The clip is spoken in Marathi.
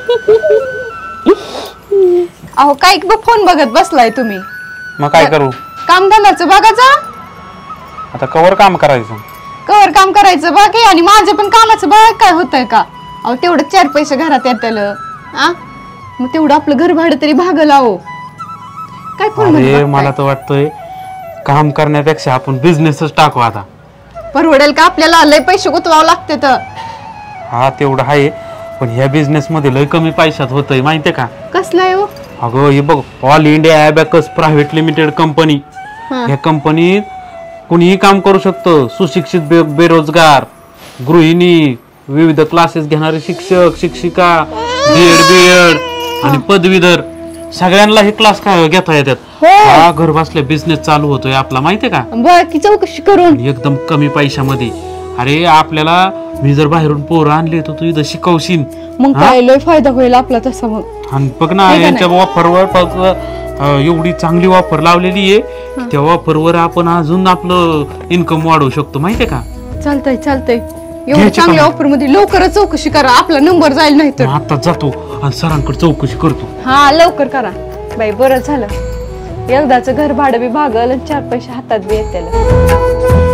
अहो काय फोन बघत बसलाय तुम्ही? मग काय करू? काम धंद्याचं बघायचं. आता कवर काम करायचं. कवर काम करायचं बाकी आणि माझं पण कामाचं बघ काय होतंय का? अहो तेवढं 4 पैसे घरात येतील आ मग तेवढं आपलं घर भाडं तरी भागल. अहो काय फोन अरे मला तर वाटतंय काम करण्यापेक्षा आपण बिझनेसच टाकू आता. परवडेल का आपल्याला? लय पैसे गुंतवावं लागते तर. हा तेवढं आहे पण ह्या बिझनेस मध्ये लय कमी पैशात होतंय माहितीये का? कसलं आहे हो? अगं हे बघ all India abacus private limited company. ह्या कंपनीत कुणीही काम करू शकतं. सुशिक्षित बेरोजगार, गृहिणी, विविध क्लासेस घेणारे शिक्षक शिक्षिका, बीएड आणि पदवीधर सगळ्यांना हे क्लास घेता येतात. हा घर बसल्या बिझनेस चालू होतोय आपला माहितीये का? बघ की चौकशी करून एकदम कमी पैशामध्ये. अरे आपल्याला मी जर बाहेरून पोरं आणले तर तू इथं शिकवशील मग काय लय फायदा होईल आपला तसा. मग आणि बघ ना यांच्या ऑफरवर एवढी चांगली ऑफर लावलेली आहे. त्या ऑफरवर आपण अजून आपलं इन्कम वाढवू शकतो माहितीये का? चालतंय चालतंय. एवढी चांगल्या ऑफर मध्ये लवकरच चौकशी करा. आपला नंबर जाईल नाही तर. आता जातो आणि सरांकडे चौकशी करतो. हा लवकर करा बाई. बरं झालं एकदाच घर भाडं बी भागल आणि 4 पैसे हातात बी येतील.